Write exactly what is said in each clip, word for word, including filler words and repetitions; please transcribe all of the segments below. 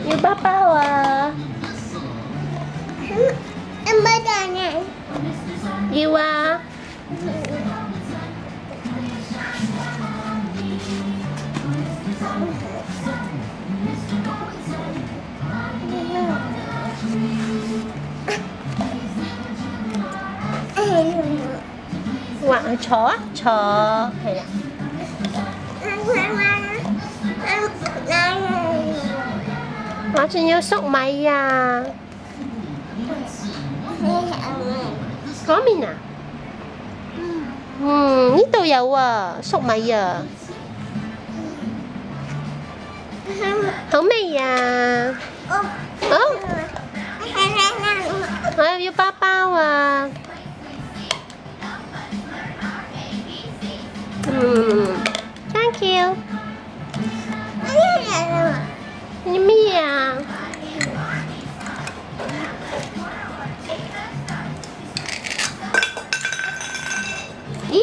要包包啊！ 有冇蛋啊？ 要啊！話去坐啊，坐係啊！我仲要粟米啊！嗰邊啊？嗯，呢度有啊，粟米啊，好味啊！好，我又要包包啊！嗯 ，thank you。你咩啊？咦？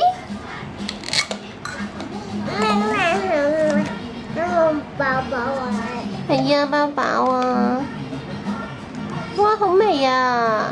包包啊！ 係啊，包包啊！哇，好味啊！